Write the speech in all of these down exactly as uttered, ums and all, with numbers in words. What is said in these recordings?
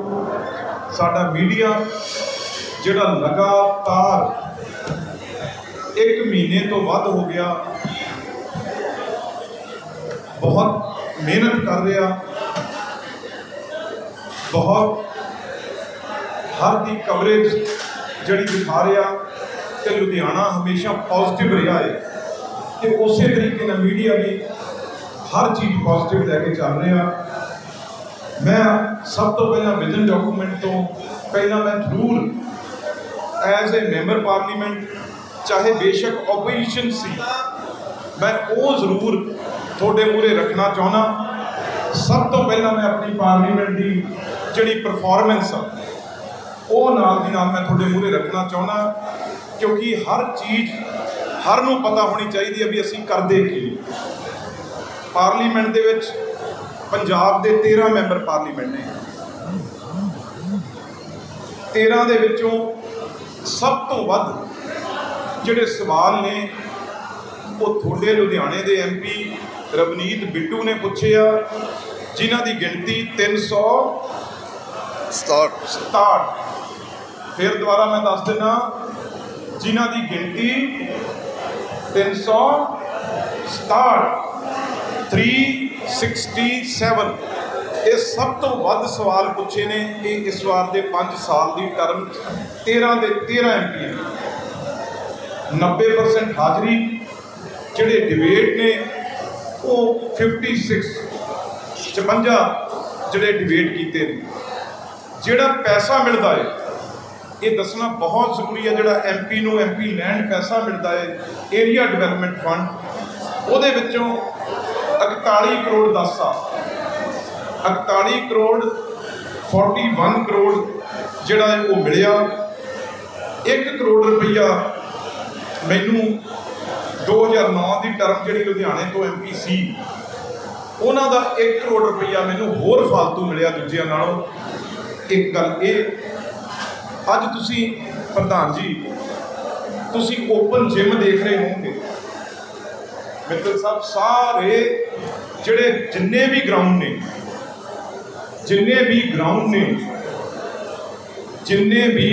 साडा मीडिया जिहड़ा लगातार एक महीने तो वध हो गया बहुत मेहनत कर रहा, बहुत हर दी कवरेज जड़ी दिखा रहा, तो लुधियाना हमेशा पॉजिटिव रहा है कि उस तरीके ना मीडिया भी हर चीज़ पॉजिटिव लैके चल रहा। मैं सब तो पहला विजन डॉक्यूमेंट तो पहला मैं जरूर एज ए मैंबर पार्लीमेंट चाहे बेशक ओपोजिशन सी मैं वो जरूर थोड़े मूहरे रखना चाहना। सब तो पहला मैं अपनी पार्लीमेंट की जी परफॉर्मेंस आ वो नाल दी नाल मैं थोड़े मूहरे रखना चाहना, क्योंकि हर चीज़ हर नूं पता होनी चाहिए है भी असीं करदे की। पार्लीमेंट दे विच पंजाब दे तेरह मैंबर पार्लीमेंट ने, तेरह दे विचों सब तो वध जिहड़े सवाल ने वो थोड़े लुधियाने दे एम पी रवनीत बिट्टू ने पूछे आ, जिन्हां दी गिनती तीन सौ सताहठ सताहठ फिर दोबारा मैं दस देना, जिन्हां दी गिनती तीन सौ सताहठ थ्री सिक्सटी सैवन ये सब तो वध सवाल पूछे ने। ये इस बार के पाँच साल की टर्म तेरह के तेरह एम पी नब्बे परसेंट हाजरी, जोड़े डिबेट ने वो फिफ्टी सिक्स छपंजा जोड़े डिबेट किए हैं। जोड़ा पैसा मिलता है ये दसना बहुत जरूरी है, जोड़ा एम पी नूं एम पी लैंड पैसा मिलता है एरिया डिवेलपमेंट फंड वो इकताली करोड़ दस आ इकताली करोड़ फोर्टी वन करोड़ जोड़ा वो मिलिया। एक करोड़ रुपया मैनू दो हज़ार नौ की टर्म जी लुधियाने तो एम पी सी उन्हों का एक करोड़ रुपया मैनू होर फालतू मिलिया दूजिया नालों। एक गल ये अज तुसी प्रधान जी तुसी ओपन जिम देख रहे होंगे मित्तल साहब, सारे जिहड़े जिन्ने भी ग्राउंड ने जिन्ने भी ग्राउंड ने जिन्ने भी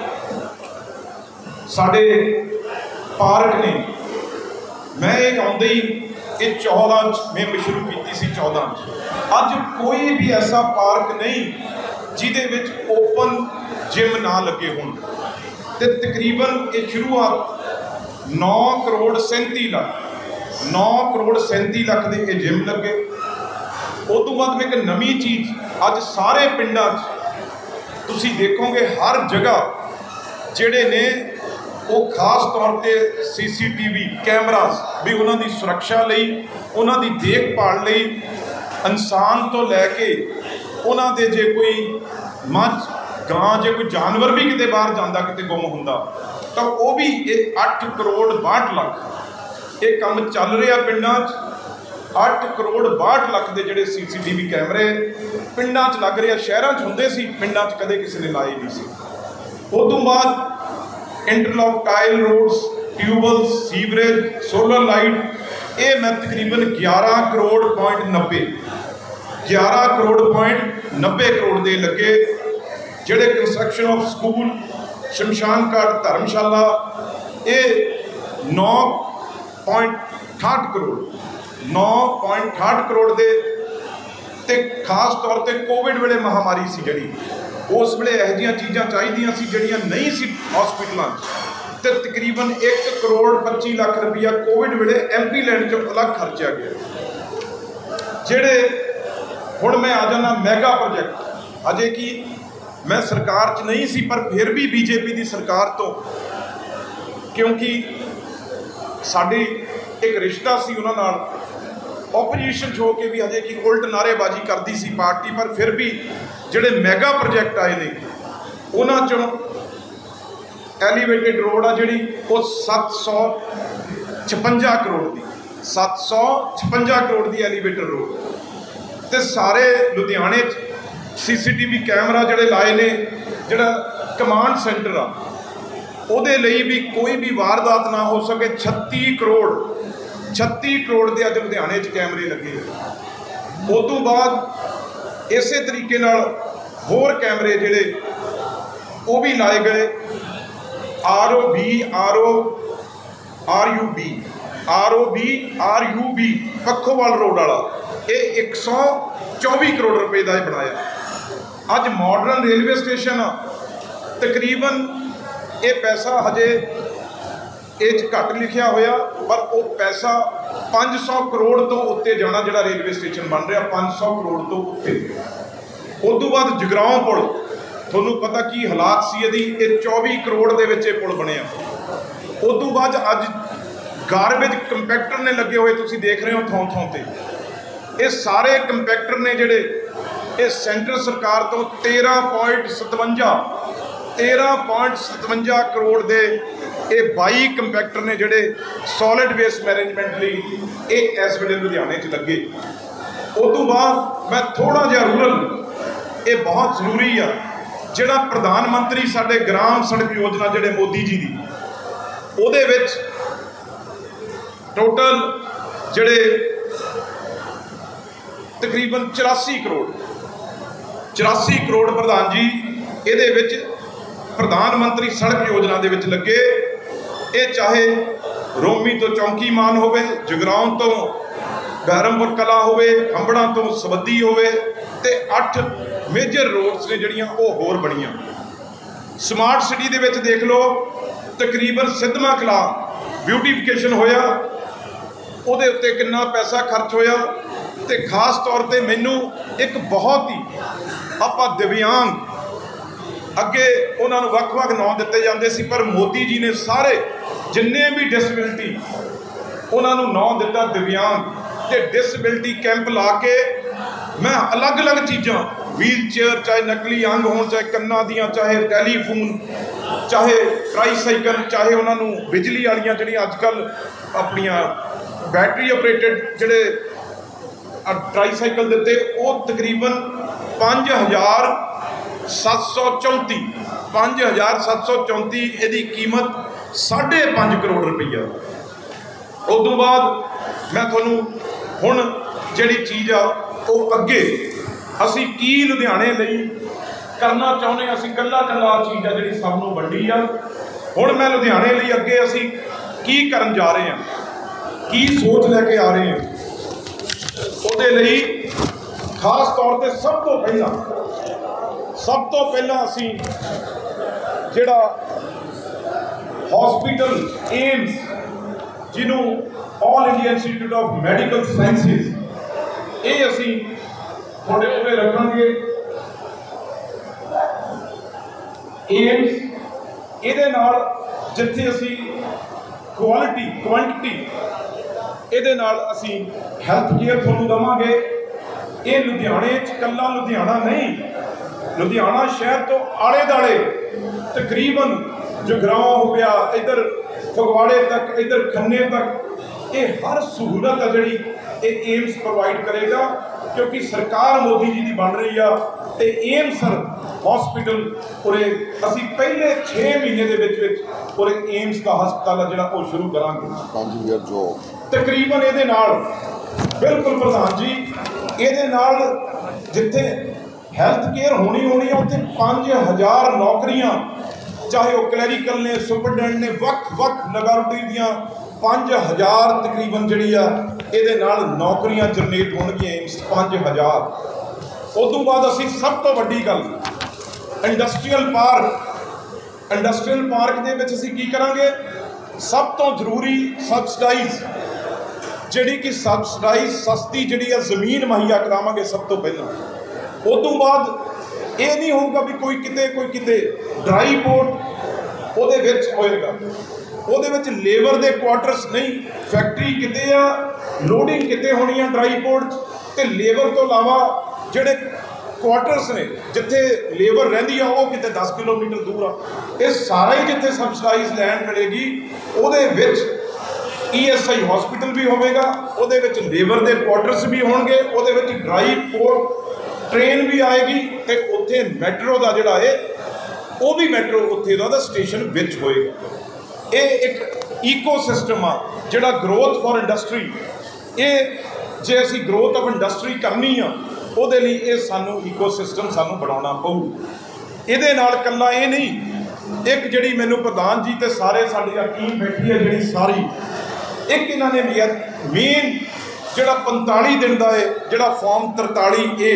साडे पार्क ने, मैं एक आउंदे ही ये चौदह में शुरू की सी चौदह अज कोई भी ऐसा पार्क नहीं जिहदे विच ओपन जिम ना लगे होण। ते तकरीबन ये शुरुआत नौ करोड़ सैंती लाख नौ करोड़ सैंती लाख के ये जिम लगे। उस तो बाद में एक नवी चीज़ अज सारे पिंडां तुसी देखोगे हर जगह जिहड़े ने वो खास तौर पर C C T V cameras भी उन्होंने सुरक्षा लई उन्होंने देखभाल लई इंसान तो लैके उन्होंने जे कोई मझ गां जे कोई जानवर भी किते बाहर जाता किते गुम हुंदा तो वो भी ये अठ करोड़ बाहठ लाख ये काम चल रहा पिंडां अठ करोड़ बाहठ लाख के जोड़े सी सी टी वी कैमरे पिंडां लग रहे, शहरों होंदे सी पिंडां कदे किसी ने लाए नहीं सी। उस तो बाद interlock tile roads tubewell sewerage solar light ये मैं तकरीबन ग्यारह करोड़ पॉइंट नब्बे ग्यारह करोड़ पॉइंट नब्बे करोड़ दे लगे। जोड़े कंस्ट्रक्शन ऑफ स्कूल शमशान घाट धर्मशाला ये नौ पॉइंट अठाहठ करोड़ नौ पॉइंट अठाहठ करोड़ दे ते खास तौर पर कोविड वेले महामारी सी जड़ी उस वेले यह जी चीज़ां चाहिए सी जड़ियां नहीं सी हॉस्पिटलों तो तकरीबन एक करोड़ पच्ची लाख रुपया कोविड वेले एम पी लैंड चो अलग खर्चा गया। जेड़े हुण मैं आ जाना मैगा प्रोजैक्ट अजे कि मैं सरकार च नहीं सी पर फिर भी बीजेपी की सरकार तो क्योंकि साड़ी एक रिश्ता सी उन्हां नाल ओपोजिशन हो के भी अजे कि उल्ट नारेबाजी करती सी पार्टी पर फिर भी जिहड़े मैगा प्रोजैक्ट आए ने उन्हां चों एलीवेटेड रोड आ जिहड़ी वो सत्त सौ छपंजा करोड़ की सत्त सौ छपंजा करोड़ की एलीवेटेड रोड ते सारे लुधियाने C C T V camera जिहड़े लाए ने जिहड़ा कमांड सेंटर आ उहदे लई भी कोई भी वारदात ना हो सके छत्ती करोड़ छत्ती करोड़ के अज लुधियाने कैमरे लगे। उस तो बाद इस तरीके नाल होर कैमरे जिहड़े वो भी लाए गए। R O B R O R U B R O B R U B Pakhowal road वाला ये एक सौ चौबी करोड़ रुपए का बनाया। अज मॉडर्न रेलवे स्टेशन तकरीबन ये पैसा हजे ये घट लिखिया होया, पर वो पैसा पाँच सौ करोड़ तो उत्ते जाना जिहड़ा रेलवे स्टेशन बन रहा पाँच सौ करोड़ तो उत्ते। उस तो बाद जगराओं पुल थोनू पता की हालात सी यदि ये चौबी करोड़ के विच पुल बनिया। उस तो बाद अज गारबेज कंपैक्टर ने लगे हुए तुसीं देख रहे हो थों थों ते। ये सारे कंपैक्टर ने जिहड़े ये सेंटर सरकार तो तेरह पॉइंट सतवंजा तेरह पॉइंट सतवंजा करोड़ के ये बाई कंपैक्टर ने जिहड़े सॉलिड वेस्ट मैनेजमेंट लई ये इस वेले लुधियाने च लगे। उस तो बाद मैं थोड़ा जिहा रूरल ये बहुत जरूरी आ जिहड़ा प्रधानमंत्री साडे ग्राम सड़क योजना जिहड़े मोदी जी दी उहदे विच टोटल जिहड़े तकरीबन चौरासी करोड़ चौरासी करोड़ प्रधान जी ये विच प्रधानमंत्री सड़क योजना दे विच लगे। ये चाहे रोमी तो चौंकी मान होवे, जगराओं तो बहरमपुर कला होवे, हंबड़ा तो सबद्दी होवे ते अठ मेजर रोड्स ने जिहड़ियां वो होर बणियां। स्मार्ट सिटी दे विच देख लो तकरीबन सिद्धमा कला ब्यूटिफिकेशन होया, उहदे उत्ते कितना पैसा खर्च होया। ते खास तौर पर मैनू एक बहुत ही आपां दिव्यांग अगे उन्होंने वक्-वक् नाम दिते जाते सी, पर मोदी जी ने सारे जिन्ने भी डिसबिलिटी उन्होंने नाम दिता दिव्यांग ते डिसबिलिटी कैंप ला के मैं अलग अलग चीज़ां व्हील चेयर चाहे नकली अंग हो चाहे कन्ना दियां चाहे टैलीफोन चाहे ट्राईसाइकल चाहे उन्होंने बिजली वालियां जिहड़ियां अजकल अपनियां बैटरी ऑपरेटेड जिहड़े ट्राईसाइकल दिते वो तकरीबन पाँच हज़ार सत्त सौ चौंती पाँच हज़ार सत्त सौ चौंती यदी कीमत साढ़े पाँच करोड़ रुपया। उस तो बाद मैं थोनू हुण जिहड़ी चीज़ आ वो अगे असी की लुधियाने लई करना चाहुंदे असी कल्ला कल्ला चीज़ आ जिहड़ी सब नूं वंडी आ। हुण मैं लुधियाने लई अगे असी की करन जा रहे हैं, की सोच लैके आ रहे हैं, ਉਹਦੇ ਲਈ खास तौर पर सब तो पहला सब तो पहला असी जिहड़ा हॉस्पिटल एम्स जिन्हों all India institute of medical sciences ये असी थोड़े उरे रखांगे। एम्स ये जिथे असी क्वालिटी क्वांटिटी ये असी हैल्थ केयर थोनू देवांगे। ये लुधियाने कल्ला लुधियाना नहीं, लुधियाना शहर तो आले दाले तकरीबन जगराओं हो गया, इधर फगवाड़े तक, इधर खन्ने तक, ये हर सहूलत है जी ये एम्स प्रोवाइड करेगा, क्योंकि सरकार मोदी जी की बन रही है। तो एम्स हॉस्पिटल पूरे असी पहले छे महीने के विच विच पूरे एम्स का हस्पताल है जिहड़ा वो शुरू करांगे जो तकरीबन ये बिल्कुल प्रधान जी ये जिथे हैल्थ केयर होनी होनी है उत्थे पाँच हज़ार नौकरियां चाहे वो क्लैरिकल ने सुपरडेंट ने वक् वक् लैबोरेटरी दियां पाँच हज़ार तकरीबन जी ये नौकरियां जनरेट होणगियां एम्स पाँच हज़ार। उस तो बाद असी सब तो वड्डी गल इंडस्ट्रीयल पार्क इंडस्ट्रीयल पार्क दे विच असी की करांगे, सब तो जरूरी सबसिडाइज जिहड़ी कि सबसिडाइज सस्ती जिहड़ी जमीन मुहैया करावांगे सब तो पहला। उस तो बाद ये नहीं होगा भी कोई किते कोई किते ड्राई पोर्ट उहदे विच होएगा, उहदे विच लेबर दे क्वार्टर्स नहीं, फैक्ट्री किते आ लोडिंग किते होनी है ड्राई पोर्ट ते लेबर तो इलावा जिहड़े क्वार्टर्स ने जिथे लेबर रहिंदी आ वो किते दस किलोमीटर दूर आ। ये सारा ही जिथे सबसिडाइज लैंड मिलेगी उहदे विच ई एस आई हॉस्पिटल भी होगा, उहदे विच लेबर के क्वार्टर्स भी होणगे, उहदे विच ड्राई पोर्ट ट्रेन भी आएगी ते उत्थे मैट्रो का जिहड़ा है वो भी मैट्रो उत्थे दा स्टेशन विच होएगा। ये एक ईको सिस्टम आ जिहड़ा ग्रोथ फॉर इंडस्ट्री। ये जे असी ग्रोथ ऑफ इंडस्ट्री करनी आ ਉਹਦੇ ਲਈ ਇਹ ਸਾਨੂੰ ਈਕੋਸਿਸਟਮ ਸਾਨੂੰ ਬਣਾਉਣਾ ਪਊ। ਇਹਦੇ ਨਾਲ ਇਕੱਲਾ ਇਹ ਨਹੀਂ, ਇੱਕ ਜਿਹੜੀ ਮੈਨੂੰ ਪ੍ਰਧਾਨ ਜੀ ਤੇ ਸਾਰੇ ਸਾਡੀ ਟੀਮ ਬੈਠੀ ਹੈ ਜਿਹੜੀ ਸਾਰੀ, ਇੱਕ ਇਹਨਾਂ ਨੇ ਮੇਨ ਜਿਹੜਾ ਪੰਤਾਲੀ ਦਿਨ ਦਾ ਹੈ ਜਿਹੜਾ ਫਾਰਮ ਤਰਤਾਲੀ ਏ,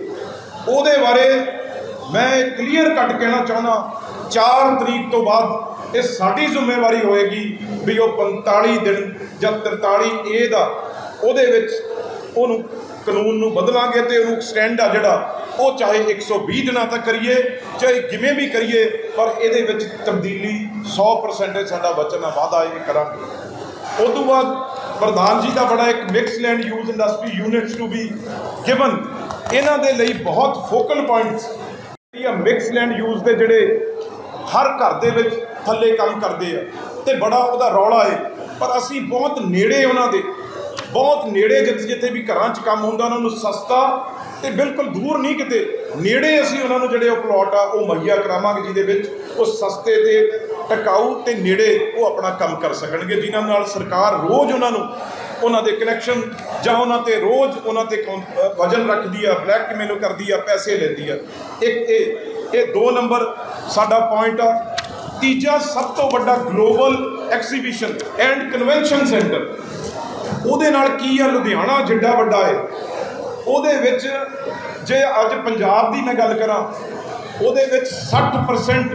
ਉਹਦੇ ਬਾਰੇ ਮੈਂ ਕਲੀਅਰ ਕੱਟ ਕਹਿਣਾ ਚਾਹੁੰਦਾ, ਚਾਰ ਤਰੀਕ ਤੋਂ ਬਾਅਦ ਇਹ ਸਾਡੀ ਜ਼ਿੰਮੇਵਾਰੀ ਹੋਏਗੀ ਵੀ ਉਹ ਪੰਤਾਲੀ ਦਿਨ ਜਾਂ ਤਰਤਾਲੀ ਏ ਦਾ ਉਹਦੇ ਵਿੱਚ ਉਹਨੂੰ ਕਾਨੂੰਨ ਨੂੰ ਬਦਲਾਂਗੇ ਅਤੇ ਉਹਨੂੰ ਐਕਸਟੈਂਡ ਆ ਜਿਹੜਾ ਉਹ ਚਾਹੇ ਇੱਕ ਸੌ ਵੀਹ ਦਿਨਾਂ ਤੱਕ ਕਰੀਏ, ਚਾਹੇ ਜਿਵੇਂ ਵੀ ਕਰੀਏ, ਪਰ ਇਹਦੇ ਵਿੱਚ ਤਬਦੀਲੀ ਸੌ ਪਰਸੈਂਟ ਸਾਡਾ ਵਚਨ ਆ, ਵਾਅਦਾ ਇਹ ਕਰਾਂਗੇ। ਉਸ ਤੋਂ ਬਾਅਦ ਪ੍ਰਧਾਨ ਜੀ ਦਾ ਬੜਾ ਇੱਕ mix land use industry units to be given, ਇਹਨਾਂ ਦੇ ਲਈ ਬਹੁਤ focal points mix land use ਦੇ ਜਿਹੜੇ ਹਰ ਘਰ ਦੇ ਵਿੱਚ ਥੱਲੇ ਕੰਮ ਕਰਦੇ ਆ ਅਤੇ ਬੜਾ ਉਹਦਾ ਰੌਲਾ ਹੈ, ਪਰ ਅਸੀਂ ਬਹੁਤ ਨੇੜੇ ਉਹਨਾਂ ਦੇ ਬਹੁਤ ਨੇੜੇ ਜਿੱਥੇ ਜਿੱਥੇ ਵੀ ਘਰਾਂ 'ਚ ਕੰਮ ਹੁੰਦਾ ਉਹਨਾਂ ਨੂੰ ਸਸਤਾ ਅਤੇ ਬਿਲਕੁਲ ਦੂਰ ਨਹੀਂ ਕਿਤੇ ਨੇੜੇ ਅਸੀਂ ਉਹਨਾਂ ਨੂੰ ਜਿਹੜੇ ਉਹ ਪਲਾਟ ਆ ਉਹ ਮੁਹੱਈਆ ਕਰਾਵਾਂਗੇ, ਜਿਹਦੇ ਵਿੱਚ ਉਹ ਸਸਤੇ ਅਤੇ ਟਿਕਾਊ ਅਤੇ ਨੇੜੇ ਉਹ ਆਪਣਾ ਕੰਮ ਕਰ ਸਕਣਗੇ, ਜਿਨ੍ਹਾਂ ਨਾਲ ਸਰਕਾਰ ਰੋਜ਼ ਉਹਨਾਂ ਨੂੰ ਉਹਨਾਂ ਦੇ ਕਨੈਕਸ਼ਨ ਜਾਂ ਉਹਨਾਂ 'ਤੇ ਰੋਜ਼ ਉਹਨਾਂ 'ਤੇ ਵਜਨ ਰੱਖਦੀ ਆ, ਬਲੈਕਮੇਲ ਕਰਦੀ ਆ, ਪੈਸੇ ਲੈਂਦੀ ਆ। ਇੱਕ ਇਹ ਇਹ ਦੋ ਨੰਬਰ ਸਾਡਾ ਪੁਆਇੰਟ ਆ। ਤੀਜਾ ਸਭ ਤੋਂ ਵੱਡਾ global exhibition and convention centre, ਉਹਦੇ ਨਾਲ ਕੀ ਆ, ਲੁਧਿਆਣਾ ਜਿੱਡਾ ਵੱਡਾ ਹੈ, ਉਹਦੇ ਵਿੱਚ ਜੇ ਅੱਜ ਪੰਜਾਬ ਦੀ ਮੈਂ ਗੱਲ ਕਰਾਂ ਉਹਦੇ ਵਿੱਚ ਸੱਠ ਪਰਸੈਂਟ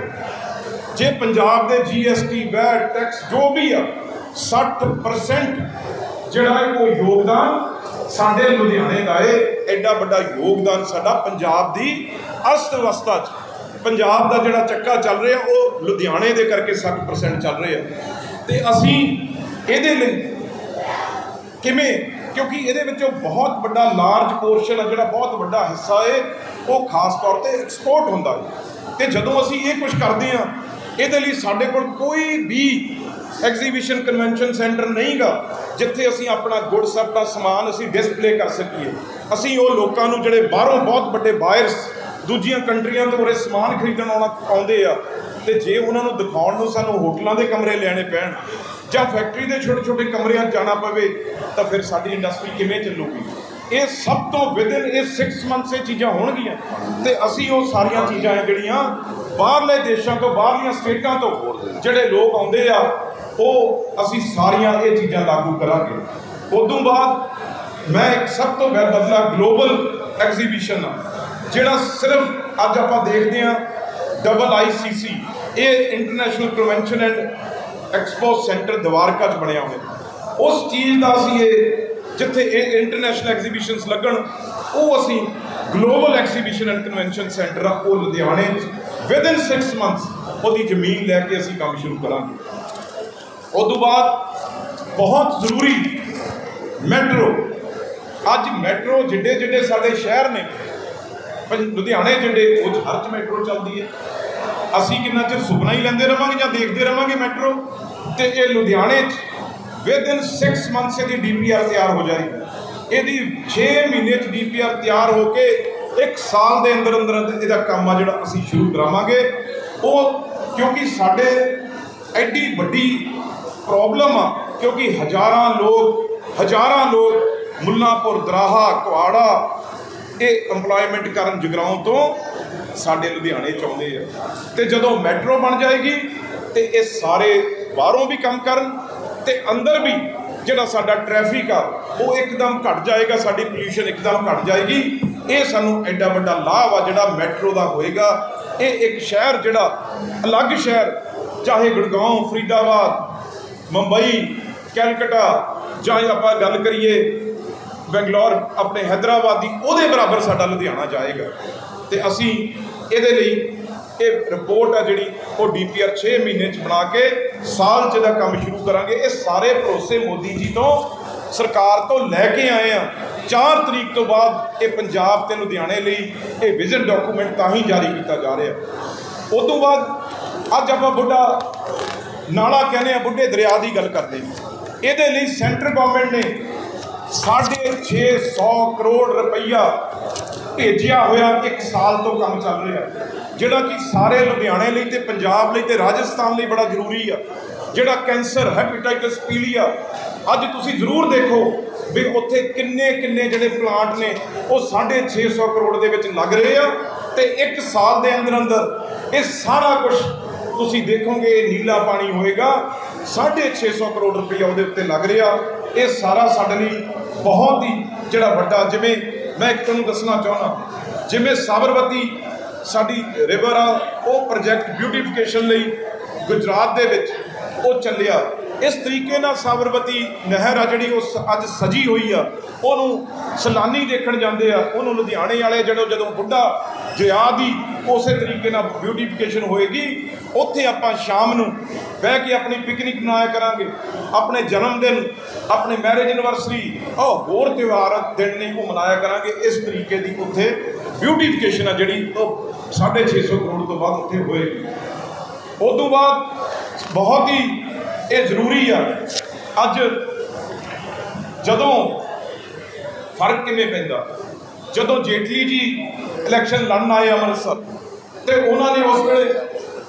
ਜੇ ਪੰਜਾਬ ਦੇ G S T VAT tax ਜੋ ਵੀ ਆ ਸੱਠ ਪਰਸੈਂਟ ਜਿਹੜਾ ਹੈ ਉਹ ਯੋਗਦਾਨ ਸਾਡੇ ਲੁਧਿਆਣੇ ਦਾ ਹੈ। ਐਡਾ ਵੱਡਾ ਯੋਗਦਾਨ ਸਾਡਾ ਪੰਜਾਬ ਦੀ ਅਰਥ ਵਿਵਸਥਾ 'ਚ, ਪੰਜਾਬ ਦਾ ਜਿਹੜਾ ਚੱਕਾ ਚੱਲ ਰਿਹਾ ਉਹ ਲੁਧਿਆਣੇ ਦੇ ਕਰਕੇ ਸੱਠ ਪਰਸੈਂਟ ਚੱਲ ਰਿਹਾ। ਅਤੇ ਅਸੀਂ ਇਹਦੇ ਲਈ ਕਿਵੇਂ, ਕਿਉਂਕਿ ਇਹਦੇ ਵਿੱਚੋਂ ਬਹੁਤ ਵੱਡਾ ਲਾਰਜ ਪੋਰਸ਼ਨ ਆ ਜਿਹੜਾ ਬਹੁਤ ਵੱਡਾ ਹਿੱਸਾ ਹੈ ਉਹ ਖਾਸ ਤੌਰ 'ਤੇ ਐਕਸਪੋਰਟ ਹੁੰਦਾ ਹੈ। ਅਤੇ ਜਦੋਂ ਅਸੀਂ ਇਹ ਕੁਛ ਕਰਦੇ ਹਾਂ ਇਹਦੇ ਲਈ ਸਾਡੇ ਕੋਲ ਕੋਈ ਵੀ ਐਗਜ਼ੀਬਿਸ਼ਨ ਕਨਵੈਨਸ਼ਨ ਸੈਂਟਰ ਨਹੀਂ ਗਾ ਜਿੱਥੇ ਅਸੀਂ ਆਪਣਾ ਗੁਡਸ ਆਪਣਾ ਸਮਾਨ ਅਸੀਂ ਡਿਸਪਲੇ ਕਰ ਸਕੀਏ। ਅਸੀਂ ਉਹ ਲੋਕਾਂ ਨੂੰ ਜਿਹੜੇ ਬਾਹਰੋਂ ਬਹੁਤ ਵੱਡੇ ਬਾਇਰਸ ਦੂਜੀਆਂ ਕੰਟਰੀਆਂ ਤੋਂ ਉਰੇ ਸਮਾਨ ਖਰੀਦਣ ਆਉਣਾ ਆਉਂਦੇ ਆ, ਅਤੇ ਜੇ ਉਹਨਾਂ ਨੂੰ ਦਿਖਾਉਣ ਨੂੰ ਸਾਨੂੰ ਹੋਟਲਾਂ ਦੇ ਕਮਰੇ ਲੈਣੇ ਪੈਣ ਜਾਂ ਫੈਕਟਰੀ ਦੇ ਛੋਟੇ ਛੋਟੇ ਕਮਰਿਆਂ 'ਚ ਜਾਣਾ ਪਵੇ ਤਾਂ ਫਿਰ ਸਾਡੀ ਇੰਡਸਟਰੀ ਕਿਵੇਂ ਚੱਲੂਗੀ। ਇਹ ਸਭ ਤੋਂ ਵਿਦਿਨ ਇਹ ਸਿਕਸ ਮੰਥਸ ਇਹ ਚੀਜ਼ਾਂ ਹੋਣਗੀਆਂ, ਅਤੇ ਅਸੀਂ ਉਹ ਸਾਰੀਆਂ ਚੀਜ਼ਾਂ ਜਿਹੜੀਆਂ ਬਾਹਰਲੇ ਦੇਸ਼ਾਂ ਤੋਂ ਬਾਹਰਲੀਆਂ ਸਟੇਟਾਂ ਤੋਂ ਜਿਹੜੇ ਲੋਕ ਆਉਂਦੇ ਆ ਉਹ ਅਸੀਂ ਸਾਰੀਆਂ ਇਹ ਚੀਜ਼ਾਂ ਲਾਗੂ ਕਰਾਂਗੇ। ਉਦੋਂ ਬਾਅਦ ਮੈਂ ਇੱਕ ਸਭ ਤੋਂ ਬਦਲਾ ਗਲੋਬਲ ਐਗਜ਼ੀਬਿਸ਼ਨ ਆ ਜਿਹੜਾ ਸਿਰਫ ਅੱਜ ਆਪਾਂ ਦੇਖਦੇ ਹਾਂ ਡਬਲ ਆਈ ਸੀ ਸੀ, ਇਹ international convention and expo centre Dwarka 'ਚ ਬਣਿਆ ਹੋਇਆ। ਉਸ ਚੀਜ਼ ਦਾ ਅਸੀਂ ਇਹ ਜਿੱਥੇ ਇਹ ਇੰਟਰਨੈਸ਼ਨਲ ਐਗਜ਼ੀਬਿਸ਼ਨਸ ਲੱਗਣ ਉਹ ਅਸੀਂ global exhibition and convention centre ਆ ਉਹ ਲੁਧਿਆਣੇ 'ਚ ਵਿਦਿਨ ਸਿਕਸ ਮੰਥਸ ਉਹਦੀ ਜ਼ਮੀਨ ਲੈ ਕੇ ਅਸੀਂ ਕੰਮ ਸ਼ੁਰੂ ਕਰਾਂਗੇ। ਉਸ ਤੋਂ ਬਾਅਦ ਬਹੁਤ ਜ਼ਰੂਰੀ ਮੈਟਰੋ, ਅੱਜ ਮੈਟਰੋ ਜਿੱਡੇ ਜਿੱਡੇ ਸਾਡੇ ਸ਼ਹਿਰ ਨੇ ਲੁਧਿਆਣੇ ਜਿੱਡੇ ਉਹ ਹਰ 'ਚ ਮੈਟਰੋ ਚੱਲਦੀ ਹੈ। ਅਸੀਂ ਕਿੰਨਾ ਚਿਰ ਸੁਪਨਾ ਹੀ ਲੈਂਦੇ ਰਹਾਂਗੇ ਜਾਂ ਦੇਖਦੇ ਰਹਾਂਗੇ ਮੈਟਰੋ, ਅਤੇ ਇਹ ਲੁਧਿਆਣੇ 'ਚ ਵਿਦਿਨ ਸਿਕਸ ਮੰਥਸ ਇਹਦੀ ਡੀ ਪੀ ਆਰ ਤਿਆਰ ਹੋ ਜਾਏਗੀ। ਇਹਦੀ ਛੇ ਮਹੀਨੇ 'ਚ ਡੀ ਪੀ ਆਰ ਤਿਆਰ ਹੋ ਕੇ ਇੱਕ ਸਾਲ ਦੇ ਅੰਦਰ ਅੰਦਰ ਇਹਦਾ ਕੰਮ ਆ ਜਿਹੜਾ ਅਸੀਂ ਸ਼ੁਰੂ ਕਰਾਵਾਂਗੇ। ਉਹ ਕਿਉਂਕਿ ਸਾਡੇ ਐਡੀ ਵੱਡੀ ਪ੍ਰੋਬਲਮ ਆ, ਕਿਉਂਕਿ ਹਜ਼ਾਰਾਂ ਲੋਕ ਹਜ਼ਾਰਾਂ ਲੋਕ ਮੁੱਲਾਂਪੁਰ, ਦਰਾਹਾ, ਕੁਆੜਾ ਇਹ ਇੰਪਲੋਇਮੈਂਟ ਕਰਨ ਜਗਰਾਉਂ ਤੋਂ ਸਾਡੇ ਲੁਧਿਆਣੇ 'ਚ ਆਉਂਦੇ ਆ। ਅਤੇ ਜਦੋਂ ਮੈਟਰੋ ਬਣ ਜਾਏਗੀ ਅਤੇ ਇਹ ਸਾਰੇ ਬਾਹਰੋਂ ਵੀ ਕੰਮ ਕਰਨ ਅਤੇ ਅੰਦਰ ਵੀ ਜਿਹੜਾ ਸਾਡਾ ਟ੍ਰੈਫਿਕ ਆ ਉਹ ਇੱਕਦਮ ਘੱਟ ਜਾਏਗਾ, ਸਾਡੀ ਪੋਲਿਊਸ਼ਨ ਇੱਕਦਮ ਘੱਟ ਜਾਏਗੀ। ਇਹ ਸਾਨੂੰ ਐਡਾ ਵੱਡਾ ਲਾਭ ਆ ਜਿਹੜਾ ਮੈਟਰੋ ਦਾ ਹੋਏਗਾ। ਇਹ ਇੱਕ ਸ਼ਹਿਰ ਜਿਹੜਾ ਅਲੱਗ ਸ਼ਹਿਰ, ਚਾਹੇ ਗੁੜਗਾਉਂ, ਫਰੀਦਾਬਾਦ, ਮੁੰਬਈ, ਕੈਲਕਟਾ ਜਾਂ ਆਪਾਂ ਗੱਲ ਕਰੀਏ ਬੈਂਗਲੌਰ ਆਪਣੇ ਹੈਦਰਾਬਾਦ ਦੀ, ਉਹਦੇ ਬਰਾਬਰ ਸਾਡਾ ਲੁਧਿਆਣਾ ਜਾਏਗਾ। ਅਤੇ ਅਸੀਂ ਇਹਦੇ ਲਈ ਇਹ ਰਿਪੋਰਟ ਆ ਜਿਹੜੀ ਉਹ ਡੀ ਪੀ ਆਰ ਛੇ ਮਹੀਨੇ 'ਚ ਬਣਾ ਕੇ ਸਾਲ 'ਚ ਦਾ ਕੰਮ ਸ਼ੁਰੂ ਕਰਾਂਗੇ। ਇਹ ਸਾਰੇ ਭਰੋਸੇ ਮੋਦੀ ਜੀ ਤੋਂ ਸਰਕਾਰ ਤੋਂ ਲੈ ਕੇ ਆਏ ਆ। ਚਾਰ ਤਰੀਕ ਤੋਂ ਬਾਅਦ ਇਹ ਪੰਜਾਬ ਅਤੇ ਲੁਧਿਆਣੇ ਲਈ ਇਹ ਵਿਜ਼ਨ ਡਾਕੂਮੈਂਟ ਤਾਂ ਹੀ ਜਾਰੀ ਕੀਤਾ ਜਾ ਰਿਹਾ। ਉਸ ਤੋਂ ਬਾਅਦ ਅੱਜ ਆਪਾਂ ਬੁੱਢਾ ਨਾਲਾ ਕਹਿੰਦੇ ਆ, ਬੁੱਢੇ ਦਰਿਆ ਦੀ ਗੱਲ ਕਰਦੇ ਹਾਂ। ਇਹਦੇ ਲਈ ਸੈਂਟਰ ਗੌਰਮੈਂਟ ਨੇ ਸਾਢੇ ਛੇ ਸੌ ਕਰੋੜ ਰੁਪਈਆ ਭੇਜਿਆ ਹੋਇਆ। ਇੱਕ ਸਾਲ ਤੋਂ ਕੰਮ ਚੱਲ ਰਿਹਾ ਜਿਹੜਾ ਕਿ ਸਾਰੇ ਲੁਧਿਆਣੇ ਲਈ ਅਤੇ ਪੰਜਾਬ ਲਈ ਅਤੇ ਰਾਜਸਥਾਨ ਲਈ ਬੜਾ ਜ਼ਰੂਰੀ ਆ। ਜਿਹੜਾ ਕੈਂਸਰ, ਹੈਪੇਟਾਈਟਸ ਪੀਲੀਆ, ਅੱਜ ਤੁਸੀਂ ਜ਼ਰੂਰ ਦੇਖੋ भी उत्थे किन्ने किन्ने जिहड़े प्लांट ने वो साढ़े छे सौ करोड़ दे विच लग रहे आ ते एक साल दे अंदर अंदर ये सारा कुछ तुसीं देखोगे नीला पानी होएगा। साढ़े छे सौ करोड़ रुपया उहदे उत्ते लग रहा। ये सारा साडे लई बहुत ही जिहड़ा वड्डा, जिवें मैं एक तुहानूं दसना चाहुंदा, जिवें साबरमती साडी रिवर आ वो प्रोजैक्ट ब्यूटिफिकेशन लई गुजरात दे विच वो चलिया। इस तरीके नाल साबरमती नहर आ जिहड़ी उस अज सजी हुई आ, उहनूं सैलानी देखण जांदे आ। उहनूं लुधियाणे वाले जदों जदों बुढ़ा दरिया दी उस तरीके नाल ब्यूटिफिकेशन होएगी, उत्थे आपां शाम नूं बह के अपनी पिकनिक मनाया करांगे, अपने जन्मदिन, अपने मैरिज एनिवर्सरी और होर त्यौहार दिन ने वो मनाया करांगे। इस तरीके की उत्थे ब्यूटिफिकेशन आ जिहड़ी वो साढ़े छे सौ करोड़ तो बाद उत्थे होएगी। उस तो बाद बहुत ही ये जरूरी है। अज जदों फर्क किवें पैंदा, जदों जेटली जी इलैक्शन लड़न आए अमृतसर, तो उन्होंने उस वेले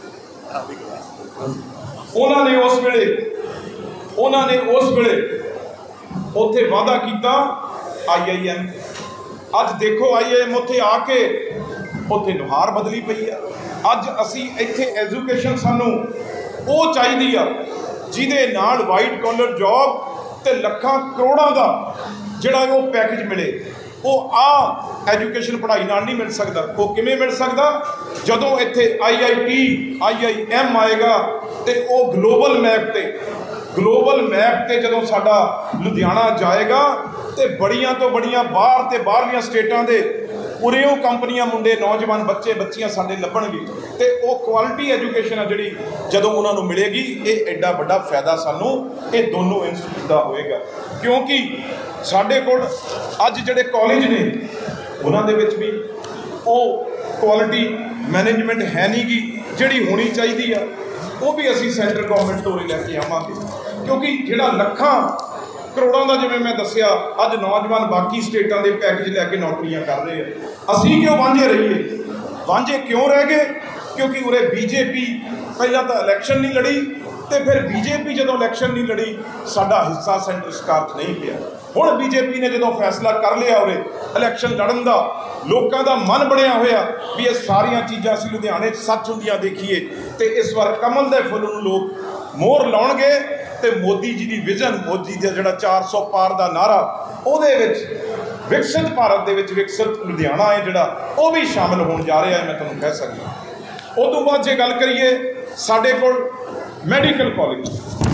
उन्होंने उस वेले उन्होंने उस वेले उत्थे वादा किया आई आई एम। अज देखो आई आई एम उत्थे आके उत्थे नुहार बदली पई है। अज असी इत्थे एजुकेशन सानू वो चाहिदी आ जिहदे नाल वाइट कॉलर जॉब ते लखां करोड़ां दा जिहड़ा वो पैकेज मिले। वो आ एजुकेशन पढ़ाई नाल नहीं मिल सकता। वो किवें मिल सकता? जदों इत्थे आई I T I I am आएगा तो वो ग्लोबल मैप ते ग्लोबल मैप ते जदों साडा लुधियाना जाएगा तो बड़ियां तो बड़ियां बाहर ते बाहरलियां स्टेटां दे उरेओ कंपनियां मुंडे नौजवान बच्चे बच्चियां साडे लभणगे। तो वो क्वालिटी एजुकेशन आ जिहड़ी जदों उन्हां नूं मिलेगी, ये एडा वड्डा फायदा सानूं ये दोनों इंस्टीट्यूट दा होएगा। क्योंकि साडे कोल अज जिहड़े कॉलेज ने उन्हां दे विच भी वो क्वालिटी मैनेजमेंट है नहीं गी जिहड़ी होनी चाहिदी आ। वो भी असी सेंट्रल गवर्नमेंट तो लैके आवांगे। क्योंकि जिहड़ा लखां करोड़ों का जिवें मैं दसिया अज नौजवान बाकी स्टेटां दे पैकेज लैके नौकरियां कर रहे हैं, असी क्यों वांझे रहीए? वांझे क्यों रह गए? क्योंकि उरे बीजेपी पहला तो इलैक्शन नहीं लड़ी, तो फिर बीजेपी जदों इलैक्शन नहीं लड़ी साडा हिस्सा सेंटर सरकार च नहीं पिया। हुण बीजेपी ने जदों फैसला कर लिया उरे इलैक्शन लड़न का, लोगों का मन बनया होया भी ये सारिया चीज़ां असीं लुधियाणे सच हुंदियां देखीए, तो इस बार कमल दे फुੱਲ नूं लोग मोहर लाउणगे। तो मोदी जी की विजन, मोदी का जोड़ा चार सौ पार का नारा, उहदे विच विकसित भारत दे विच विकसित लुधियाना है जोड़ा वो भी शामिल होने जा रहा है, मैं तुहानूं कह सकदा। उस तो बाद जे गल करिए साडे कोल मैडिकल कॉलेज,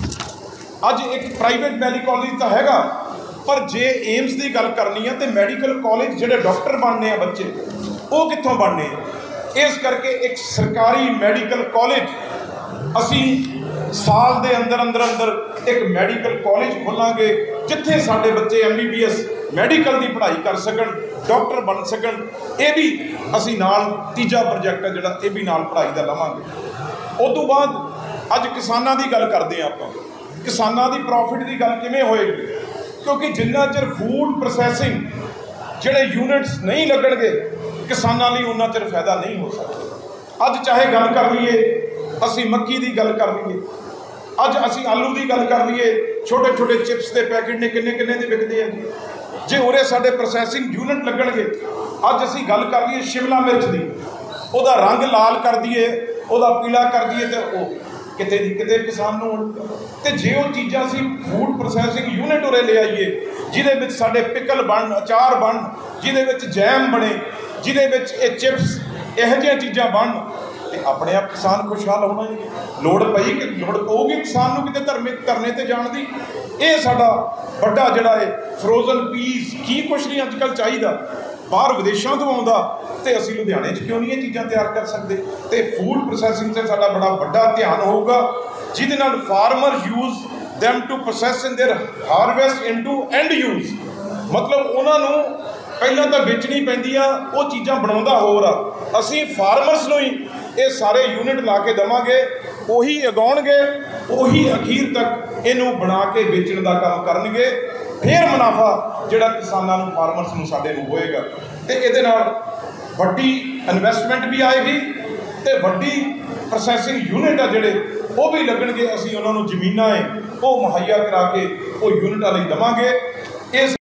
अज एक प्राइवेट मैडिकल कॉलेज तो हैगा, पर जे एम्स की गल करनी है तो मैडिकल कॉलेज जोड़े डॉक्टर बनने हैं बच्चे वो कित्थों बनने। इस करके एक सरकारी मैडिकल कॉलेज असी साल के अंदर अंदर अंदर एक मैडिकल कॉलेज खोलांगे जिथे साडे बच्चे M B B S medical की पढ़ाई कर सकन, डॉक्टर बन सकन। ये भी असी नाल तीजा प्रोजैक्ट है जोड़ा ये भी नाल पढ़ाई का लवांगे। उस तो बाद अज किसानां की गल करते हैं आपां, किसानां की प्रॉफिट की गल किवें होएगी? क्योंकि जिन्ना चिर फूड प्रोसैसिंग जिहड़े यूनिट्स नहीं लगणगे किसानां लई उन्ना चिर फायदा नहीं हो सकता। अज चाहे गल कर लीए असी मक्की की गल कर लीए, अज असी आलू की गल कर लीए, छोटे छोटे चिप्स के पैकेट ने किन्ने किन्ने दे विकदे हैं। जे उरे साडे प्रोसैसिंग यूनिट लगणगे, अज असी गल कर लीए शिमला मिर्च की, उहदा रंग लाल कर दीए, उहदा पीला कर दीए, तो वो किते दी किते किसान नूं ते जे वो चीज़ां असी फूड प्रोसैसिंग यूनिट उरे ले आईए जिहदे विच साडे पिकल बन, अचार बन, जिहदे विच जैम बने, जिहदे विच ये चिप्स इहो जिहियां चीज़ां बन, तो अपने आप किसान खुशहाल होना ही। लोड़ पई कि लोड़ पऊगी किसान नूं किते धरमे धरने ते जाण दी। ये साडा वड्डा जिहड़ा है फ्रोजन पीस की कुछ नहीं अजकल चाहिदा, बाहर विदेशों तो आउंदा, तो असीं लुधियाणे च क्यों नहीं ये चीज़ां तैयार कर सकते? तो फूड प्रोसैसिंग से साडा बड़ा वड्डा ध्यान होगा जिहदे नाल farmer use them to process in their harvest into end use. मतलब उन्हां नूं पहलां तां बेचनी पैंदी आ, वो चीज़ां बनाउंदा होर आ, असीं फार्मर्स नूं ही ये सारे यूनिट ला के देवांगे, उही उगाउणगे, उही अखीर तक इनू बना के बेचण का काम करनगे, फिर मुनाफा जिहड़ा किसानां नूं फार्मर्स नूं साडे नूं होएगा। तो इहदे नाल वड्डी इन्वैसटमेंट भी आएगी तो वड्डी प्रोसैसिंग यूनिट आ जिहड़े वो भी लगणगे। असीं उन्हां नूं जमीनां है वो मुहैया करा के वो यूनिटां लई देवांगे। इस